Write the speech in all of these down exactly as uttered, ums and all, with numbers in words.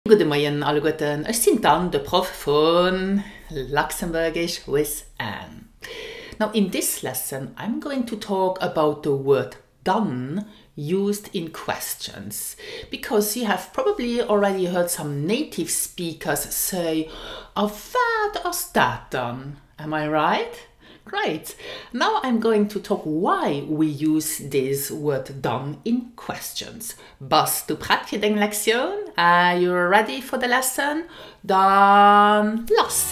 Guten Morgen, alle Guten. Ich bin Dan, der Prof von Luxembourgish with Anne. Now, in this lesson, I'm going to talk about the word done used in questions, because you have probably already heard some native speakers say, "Of wat is dat dan?" Am I right? Great. Now I'm going to talk why we use this word done in questions. Bist du bereit für deine Lektion? Are you ready for the lesson? Dann los!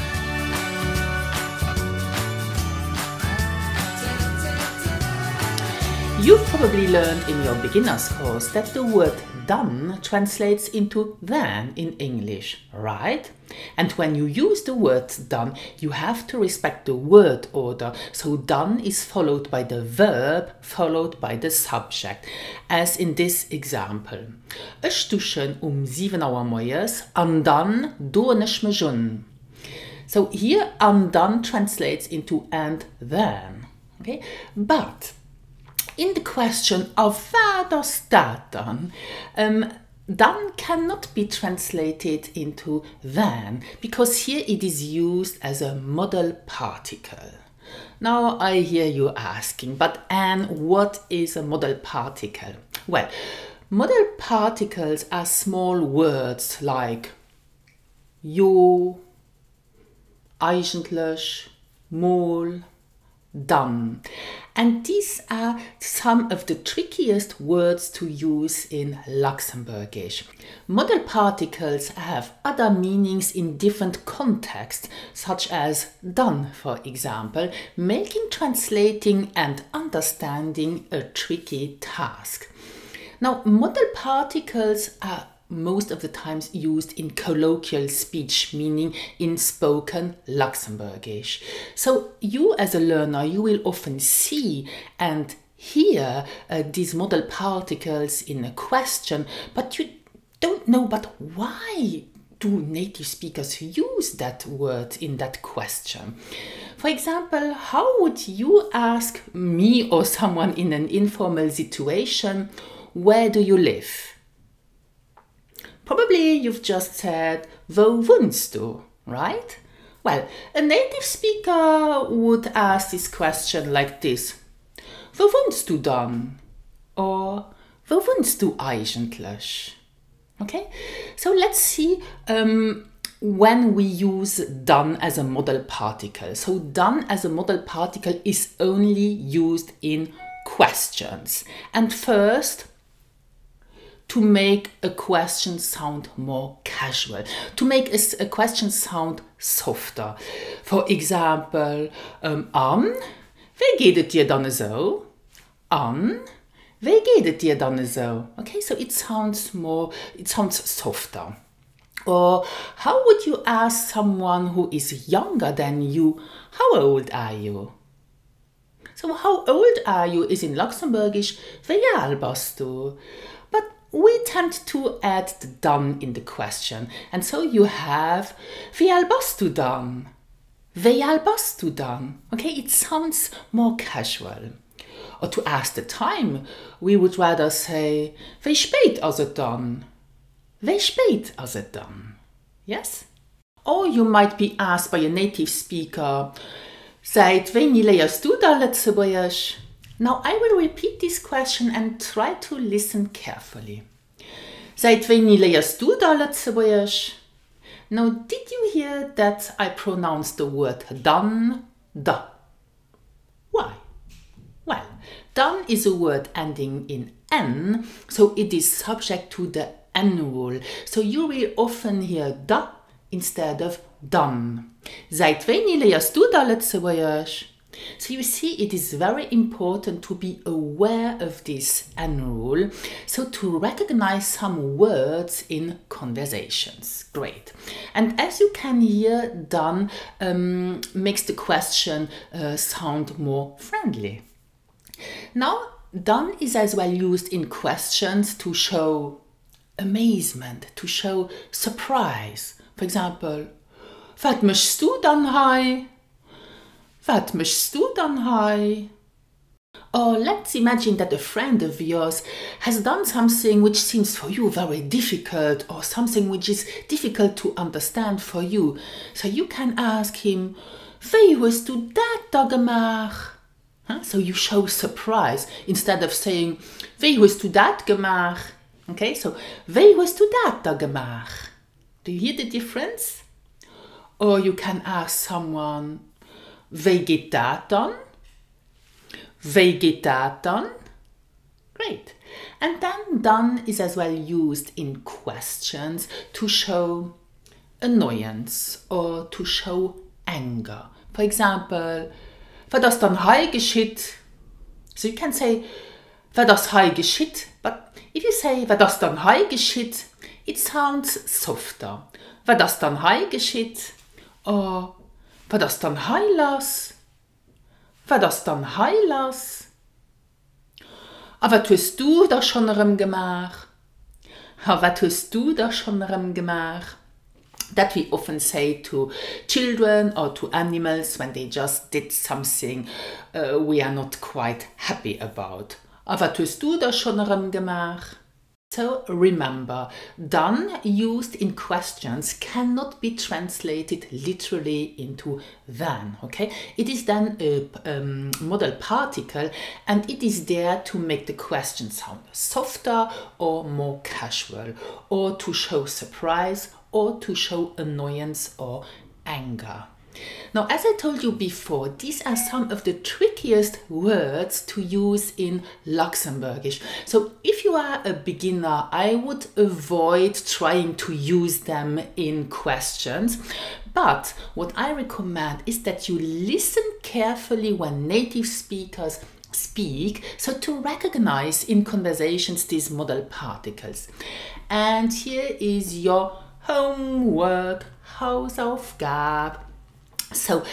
You've probably learned in your beginner's course that the word done translates into then in English, right? And when you use the word done, you have to respect the word order. So done is followed by the verb, followed by the subject, as in this example. Ich dusche um sieben Uhr morgens, und dann dusche ich mich schon. So here, and then translates into and then, okay? But in the question of wat is dat dan, um, dan cannot be translated into then, because here it is used as a modal particle. Now I hear you asking, but Anne, what is a modal particle? Well, modal particles are small words like jo, eigentlich, mal, dann. And these are some of the trickiest words to use in Luxembourgish. Modal particles have other meanings in different contexts, such as done, for example, making translating and understanding a tricky task. Now, modal particles are most of the times used in colloquial speech, meaning in spoken Luxembourgish. So you as a learner, you will often see and hear uh, these modal particles in a question, but you don't know, but why do native speakers use that word in that question? For example, how would you ask me or someone in an informal situation, where do you live? Probably you've just said, wo wohnst du, right? Well, a native speaker would ask this question like this. Wo wohnst du dann? Or, wo wohnst du eigentlich? Okay, so let's see um, when we use done as a modal particle. So done as a modal particle is only used in questions. And first, to make a question sound more casual, to make a, a question sound softer. For example, um, Anne, wie geht es dir dann so? Anne, wie geht es dir dann so? Okay, so it sounds more, it sounds softer. Or how would you ask someone who is younger than you, how old are you? So how old are you is in Luxembourgish, wie alt bist du? But we tend to add the done in the question. And so you have, wie alt bist du dann? Wie alt bist du dann? Okay, it sounds more casual. Or to ask the time, we would rather say, wie spät ist es dann? Wie spät ist es dann? Yes? Or you might be asked by a native speaker, seit wann lehrst du da Lützeburgisch? Now I will repeat this question and try to listen carefully. Seit wann lehrst du da Lützeburgisch? Now, did you hear that I pronounced the word done, da? Why? Well, done is a word ending in n, so it is subject to the n rule. So you will often hear da instead of done. Seit wann lehrst du da Lützeburgisch? So you see, it is very important to be aware of this N rule, so to recognize some words in conversations. Great. And as you can hear, done um, makes the question uh, sound more friendly. Now, done is as well used in questions to show amazement, to show surprise. For example, was möchtest du dann hei? Was möchtest du dann hei? Or let's imagine that a friend of yours has done something which seems for you very difficult, or something which is difficult to understand for you. So you can ask him, wie hast du dat da gemacht? Huh? So you show surprise instead of saying, wie hast du dat gemacht? Okay, so wie hast du dat da gemacht? Do you hear the difference? Or you can ask someone, wie geht dat dann? Wie geht dat dann? Great. And then done is as well used in questions to show annoyance or to show anger. For example, was das dann hei geschieht? So you can say, was das hei geschieht, but if you say, was das dann hei geschieht, it sounds softer. Was das dann hei geschieht, or was das dann hei las? Was das dann hei las? Aber was hast du da schon gemacht? Was hast du da schon gemacht? That we often say to children or to animals when they just did something uh, we are not quite happy about. Aber was hast du da schon gemacht? So remember, done used in questions cannot be translated literally into then, okay? It is then a um, modal particle, and it is there to make the question sound softer or more casual, or to show surprise, or to show annoyance or anger. Now, as I told you before, these are some of the trickiest words to use in Luxembourgish. So if you are a beginner, I would avoid trying to use them in questions. But what I recommend is that you listen carefully when native speakers speak, so to recognize in conversations these modal particles. And here is your homework, Hausaufgabe. So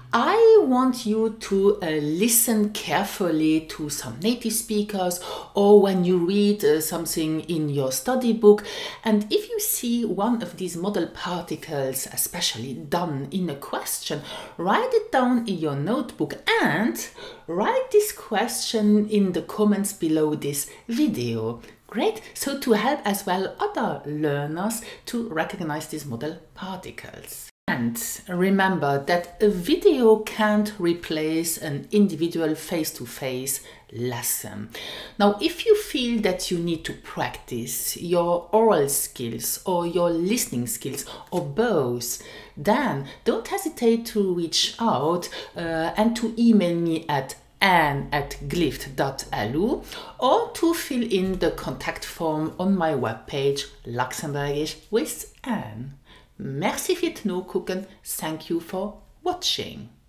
I want you to uh, listen carefully to some native speakers, or when you read uh, something in your study book, and if you see one of these modal particles, especially done in a question, write it down in your notebook and write this question in the comments below this video. Great, so to help as well other learners to recognize these modal particles. And remember that a video can't replace an individual face-to-face lesson. Now, if you feel that you need to practice your oral skills or your listening skills or both, then don't hesitate to reach out uh, and to email me at anne at glift dot l u or to fill in the contact form on my webpage Luxembourgish with Anne. Merci fürs Zugucken. Thank you for watching.